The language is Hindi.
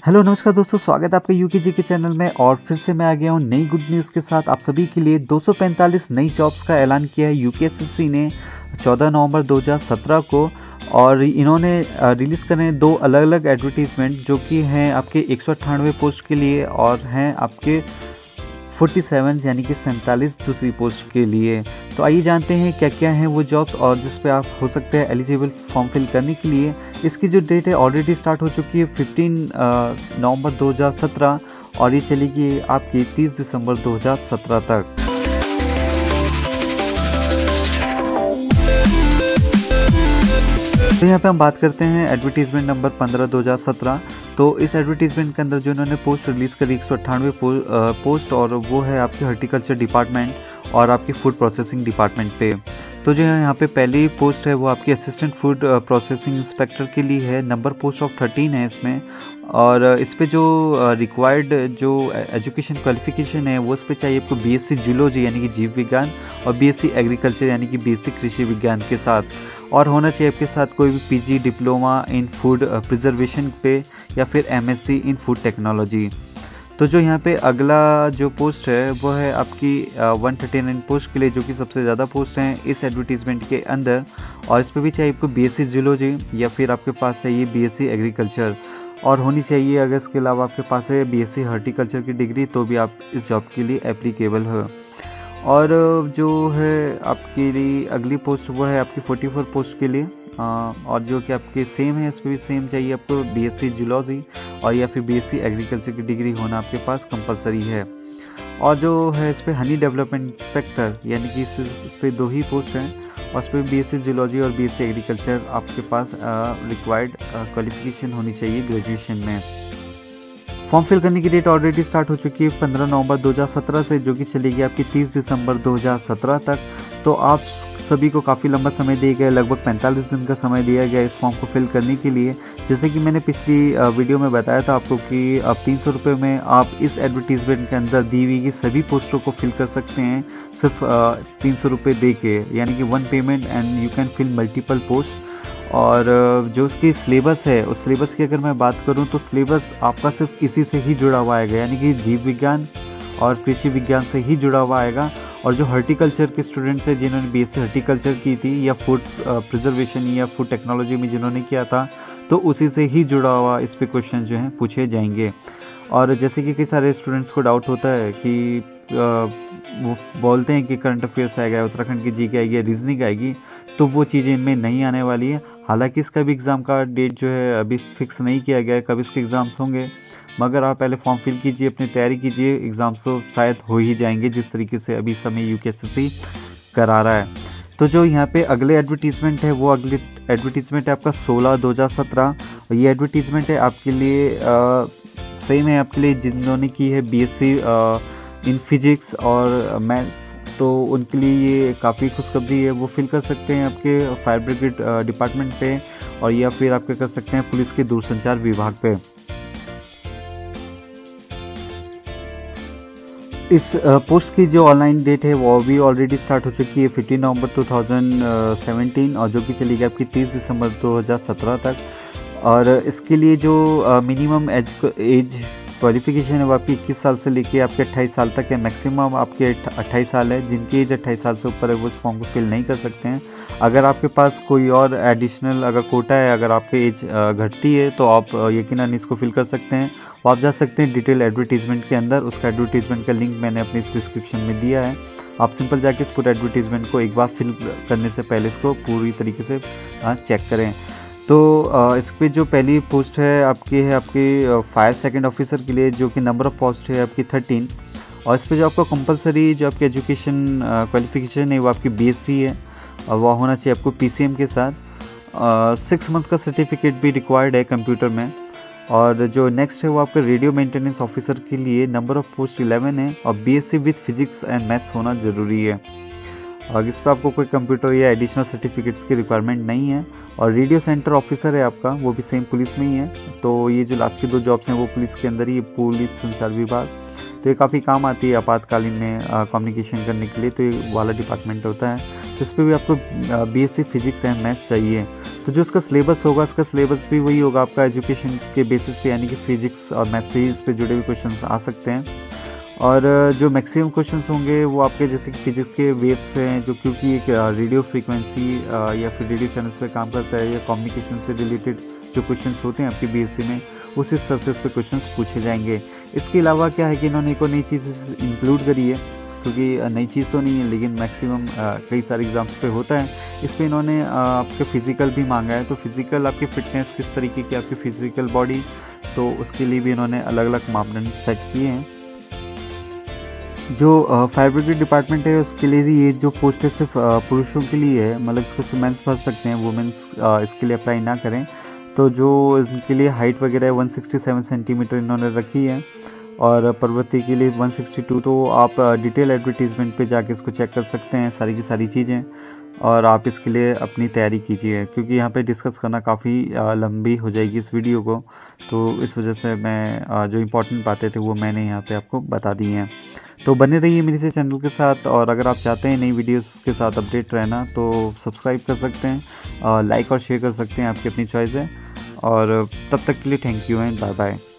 हेलो नमस्कार दोस्तों, स्वागत है आपका यूकेजी के चैनल में। और फिर से मैं आ गया हूँ नई गुड न्यूज़ के साथ आप सभी के लिए। 245 नई जॉब्स का ऐलान किया है यूकेएसएससी ने 14 नवंबर 2017 को। और इन्होंने रिलीज़ करे दो अलग अलग एडवर्टीज़मेंट जो कि हैं आपके 198 पोस्ट के लिए और हैं आपके 47 यानी कि 47 दूसरी पोस्ट के लिए। तो आइए जानते हैं क्या क्या हैं वो जॉब्स और जिस पे आप हो सकते हैं एलिजिबल फॉर्म फिल करने के लिए। इसकी जो डेट है ऑलरेडी स्टार्ट हो चुकी है 15 नवंबर 2017 और ये चलेगी आपकी 30 दिसंबर 2017 तक। तो यहाँ पे हम बात करते हैं एडवर्टीज़मेंट नंबर 15 2017। तो इस एडवर्टीज़मेंट के अंदर जो इन्होंने पोस्ट रिलीज़ करी 198 पोस्ट और वो है आपके हॉर्टिकल्चर डिपार्टमेंट और आपकी फूड प्रोसेसिंग डिपार्टमेंट पे। तो जो यहाँ पे पहली पोस्ट है वो आपकी असिस्टेंट फूड प्रोसेसिंग इंस्पेक्टर के लिए है। नंबर पोस्ट ऑफ 13 है इसमें। और इस पे जो रिक्वायर्ड जो एजुकेशन क्वालिफिकेशन है वो इस पे चाहिए आपको बीएससी जूलॉजी यानी कि जीव विज्ञान और बीएससी एग्रीकल्चर यानी कि बीएससी कृषि विज्ञान के साथ। और होना चाहिए आपके साथ कोई भी PG diploma in food preservation पे या फिर एमएससी इन फूड टेक्नोलॉजी। तो जो यहाँ पे अगला जो पोस्ट है वो है आपकी 139 पोस्ट के लिए जो कि सबसे ज़्यादा पोस्ट हैं इस एडवर्टीज़मेंट के अंदर। और इस पर भी चाहिए आपको बीएससी जूलॉजी या फिर आपके पास चाहिए बीएससी एग्रीकल्चर और होनी चाहिए। अगर इसके अलावा आपके पास है बीएससी हॉर्टिकल्चर की डिग्री तो भी आप इस जॉब के लिए एप्लीकेबल हो। और जो है आपके लिए अगली पोस्ट वो है आपकी 44 पोस्ट के लिए और जो कि आपके सेम है इस पर भी सेम चाहिए आपको बीएससी जूलॉजी और या फिर बीएससी एग्रीकल्चर की डिग्री होना आपके पास कंपलसरी है। और जो है इस पर हनी डेवलपमेंट इंस्पेक्टर यानी कि इस पर दो ही पोस्ट हैं और इस पर बीएससी जूलॉजी और बीएससी एग्रीकल्चर आपके पास रिक्वायर्ड क्वालिफिकेशन होनी चाहिए ग्रेजुएशन में। फॉर्म फिल करने की डेट ऑलरेडी स्टार्ट हो चुकी है 15 नवंबर 2017 से जो कि चलेगी आपकी 30 दिसंबर 2017 तक। तो आप सभी को काफ़ी लंबा समय दिया गया, लगभग 45 दिन का समय दिया गया इस फॉर्म को फिल करने के लिए। जैसे कि मैंने पिछली वीडियो में बताया था आपको कि अब 300 रुपये में आप इस एडवर्टीज़मेंट के अंदर दी हुई की सभी पोस्टों को फिल कर सकते हैं सिर्फ 300 रुपये दे के, यानी कि 1 payment and you can fill multiple post. और जो उसकी सिलेबस है उस सिलेबस की अगर मैं बात करूं तो सिलेबस आपका सिर्फ इसी से ही जुड़ा हुआ आएगा, यानी कि जीव विज्ञान और कृषि विज्ञान से ही जुड़ा हुआ आएगा। और जो हॉर्टिकल्चर के स्टूडेंट्स हैं जिन्होंने बीएससी हॉर्टिकल्चर की थी या फूड प्रिजर्वेशन या फूड टेक्नोलॉजी में जिन्होंने किया था तो उसी से ही जुड़ा हुआ इस पे क्वेश्चन जो हैं पूछे जाएंगे। और जैसे कि कई सारे स्टूडेंट्स को डाउट होता है कि वो बोलते हैं कि करंट अफेयर्स आएगा, उत्तराखंड की जीके आएगी, रीजनिंग आएगी, तो वो चीज़ें इनमें नहीं आने वाली है। हालांकि इसका भी एग्ज़ाम का डेट जो है अभी फिक्स नहीं किया गया है कब इसके एग्ज़ाम्स होंगे, मगर आप पहले फॉर्म फिल कीजिए, अपनी तैयारी कीजिए, एग्ज़ाम्स तो शायद हो ही जाएंगे जिस तरीके से अभी समय यूकेएसएससी करा रहा है। तो जो यहाँ पे अगले एडवर्टीज़मेंट है वो अगले एडवर्टीज़मेंट है आपका 16 2017 और ये एडवर्टीज़मेंट है आपके लिए सेम है आपके लिए जिन्होंने की है बीएससी इन फिजिक्स और मैथ्स, तो उनके लिए ये काफ़ी खुशखबरी है। वो फिल कर सकते हैं आपके फायर ब्रिगेड डिपार्टमेंट पे और या फिर आपके कर सकते हैं पुलिस के दूरसंचार विभाग पे। इस पोस्ट की जो ऑनलाइन डेट है वो भी ऑलरेडी स्टार्ट हो चुकी है 15 नवंबर 2017 और जो कि चलेगी आपकी 30 दिसंबर 2017 तक। और इसके लिए जो मिनिमम एज क्वालिफिकेशन है वो आपकी 21 साल से लेके आपके 28 साल तक है। मैक्सिमम आपके 28 साल है, जिनकी एज 28 साल से ऊपर है वो इस फॉर्म को फिल नहीं कर सकते हैं। अगर आपके पास कोई और एडिशनल अगर कोटा है, अगर आपकी एज घटती है तो आप यकीनन इसको फिल कर सकते हैं। वो आप जा सकते हैं डिटेल एडवर्टीज़मेंट के अंदर, उसका एडवर्टीज़मेंट का लिंक मैंने अपने इस डिस्क्रिप्शन में दिया है। आप सिंपल जाके इस पूरे एडवर्टीज़मेंट को एक बार फिल करने से पहले इसको पूरी तरीके से चेक करें। तो इस पर जो पहली पोस्ट है आपकी फायर सेकंड ऑफिसर के लिए जो कि नंबर ऑफ़ पोस्ट है आपकी 13 और इस पर जो आपको कंपलसरी जो आपकी एजुकेशन क्वालिफिकेशन है वो आपकी बीएससी है और वह होना चाहिए आपको पीसीएम के साथ। 6 मंथ का सर्टिफिकेट भी रिक्वायर्ड है कंप्यूटर में। और जो नेक्स्ट है वो आपका रेडियो मेंटेनेंस ऑफिसर के लिए नंबर ऑफ़ पोस्ट 11 है और BSc with physics and maths होना ज़रूरी है। और इस पर आपको कोई कंप्यूटर या एडिशनल सर्टिफिकेट्स की रिक्वायरमेंट नहीं है। और रेडियो सेंटर ऑफिसर है आपका, वो भी सेम पुलिस में ही है। तो ये जो लास्ट की दो जॉब्स हैं वो पुलिस के अंदर ही, पुलिस संचार विभाग, तो ये काफ़ी काम आती है आपातकालीन में कम्युनिकेशन करने के लिए, तो ये वाला डिपार्टमेंट होता है। तो इस पर भी आपको बीएससी फिजिक्स एंड मैथ्स चाहिए। तो जो उसका सिलेबस होगा, उसका सिलेबस भी वही होगा आपका एजुकेशन के बेसिस पे, यानी कि फिजिक्स और मैथ से इस पे जुड़े हुए क्वेश्चन आ सकते हैं। और जो मैक्सिमम क्वेश्चंस होंगे वो आपके जैसे कि फिजिक्स के वेव्स हैं, जो क्योंकि एक रेडियो फ्रीक्वेंसी या फिर रेडियो चैनल्स पे काम करता है, या कम्युनिकेशन से रिलेटेड जो क्वेश्चंस होते हैं आपके बीएससी में, उसी स्तर से इस पे क्वेश्चंस पूछे जाएंगे। इसके अलावा क्या है कि इन्होंने एक और नई चीज़ इंक्लूड करी है, क्योंकि नई चीज़ तो नहीं है लेकिन मैक्सिमम कई सारे एग्ज़ाम्स पे होता है। इस पर इन्होंने आपके फ़िज़िकल भी मांगा है। तो फिज़िकल आपकी फ़िटनेस किस तरीके की आपकी फ़िज़िकल बॉडी, तो उसके लिए भी इन्होंने अलग अलग मापदंड सेट किए हैं। जो फायर ब्रिगेड डिपार्टमेंट है उसके लिए भी ये जो पोस्ट है सिर्फ पुरुषों के लिए है, मतलब इसको मेंस भर सकते हैं, वुमेंस इसके लिए अप्लाई ना करें। तो जो इनके लिए हाइट वगैरह है 167 सेंटीमीटर इन्होंने रखी है, और प्रवृत्ति के लिए 162। तो आप डिटेल एडवर्टीज़मेंट पे जाके इसको चेक कर सकते हैं सारी की सारी चीज़ें, और आप इसके लिए अपनी तैयारी कीजिए, क्योंकि यहाँ पे डिस्कस करना काफ़ी लंबी हो जाएगी इस वीडियो को। तो इस वजह से मैं जो इम्पोर्टेंट बातें थे वो मैंने यहाँ पे आपको बता दी हैं। तो बने रहिए मेरे से चैनल के साथ, और अगर आप चाहते हैं नई वीडियोस के साथ अपडेट रहना तो सब्सक्राइब कर सकते हैं, लाइक और शेयर कर सकते हैं, आपकी अपनी चॉइस है। और तब तक के लिए thank you and bye bye.